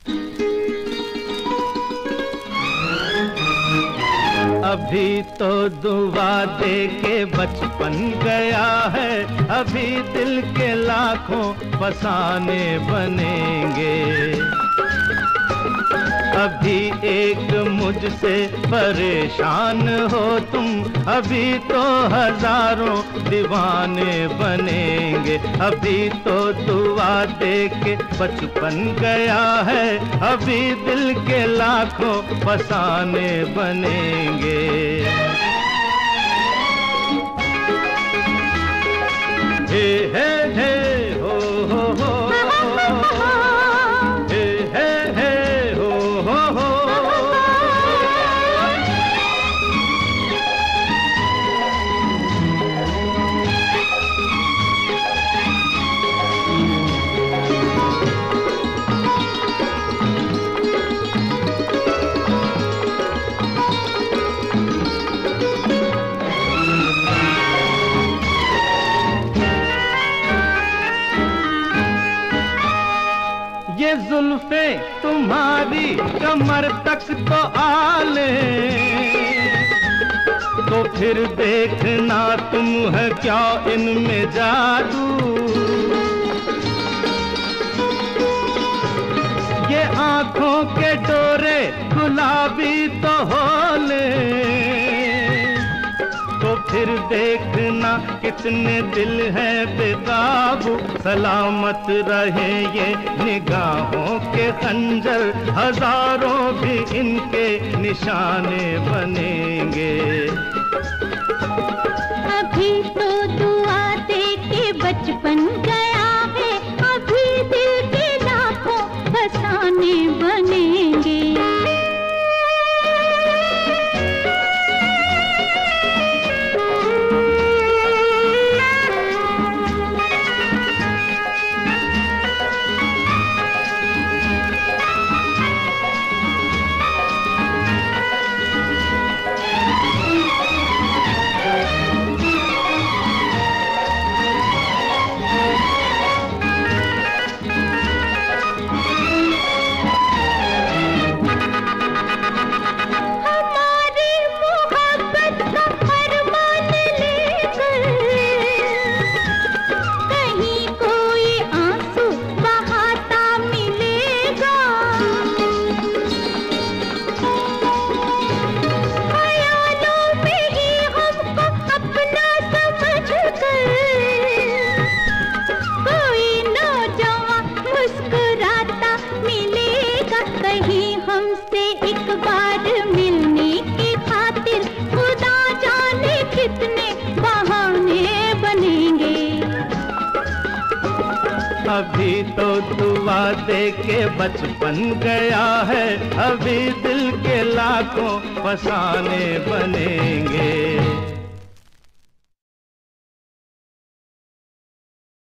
अभी तो दुआ दे के बचपन गया है, अभी दिल के लाखों फसाने बनेंगे। अभी एक मुझसे परेशान हो तुम, अभी तो हजारों दीवाने बनेंगे। अभी तो दुआ दे के बचपन गया है, अभी दिल के लाखों फसाने बनेंगे। हे हे हे हो हो हे हे हे हो हो। ये जुल्फे तुम्हारी कमर तक तो आले, तो फिर देखना तुम है क्या इनमें जादू। ये आंखों के डोरे गुलाबी तो होले, तो फिर देखना कितने दिल है बेकाबू। सलामत रहे ये निगाहों के खंजर, हजारों भी इनके निशाने बनेंगे। अभी तो दुआ दे के बचपन गया है, अभी दिल के लाखों फसाने बनेंगे। हमसे एक बार मिलने की खातिर खुदा जाने कितने बहाने बनेंगे। अभी तो दुआ दे के बचपन गया है, अभी दिल के लाखों फसाने बनेंगे।